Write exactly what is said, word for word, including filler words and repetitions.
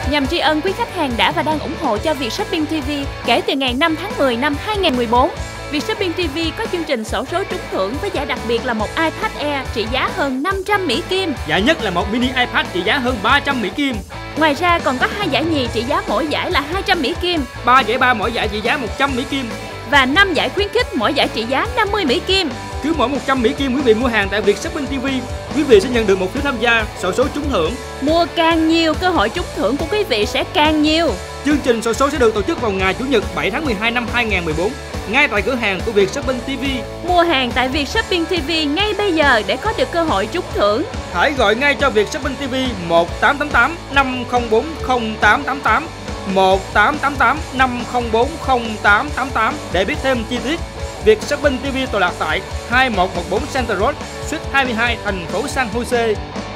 Nhằm tri ân quý khách hàng đã và đang ủng hộ cho Vietshopping ti vi kể từ ngày năm tháng mười năm hai nghìn không trăm mười bốn. Vietshopping ti vi có chương trình xổ số trúng thưởng với giải đặc biệt là một iPad Air trị giá hơn năm trăm Mỹ Kim. Giải nhất là một mini iPad trị giá hơn ba trăm Mỹ Kim. Ngoài ra còn có hai giải nhì trị giá mỗi giải là hai trăm Mỹ Kim, ba giải ba mỗi giải trị giá một trăm Mỹ Kim và năm giải khuyến khích mỗi giải trị giá năm mươi Mỹ Kim. Cứ mỗi một trăm Mỹ Kim quý vị mua hàng tại Vietshopping ti vi, quý vị sẽ nhận được một phiếu tham gia xổ số trúng thưởng. Mua càng nhiều, cơ hội trúng thưởng của quý vị sẽ càng nhiều. Chương trình xổ số sẽ được tổ chức vào ngày Chủ nhật bảy tháng mười hai năm hai nghìn không trăm mười bốn, ngay tại cửa hàng của Vietshopping ti vi. Mua hàng tại Vietshopping ti vi ngay bây giờ để có được cơ hội trúng thưởng. Hãy gọi ngay cho Vietshopping ti vi một tám tám tám năm không bốn không tám tám tám, một tám tám tám năm không bốn không tám tám tám để biết thêm chi tiết. Vietshopping ti vi tọa lạc tại hai một một bốn Center Road, Suite hai mươi hai, thành phố San Jose.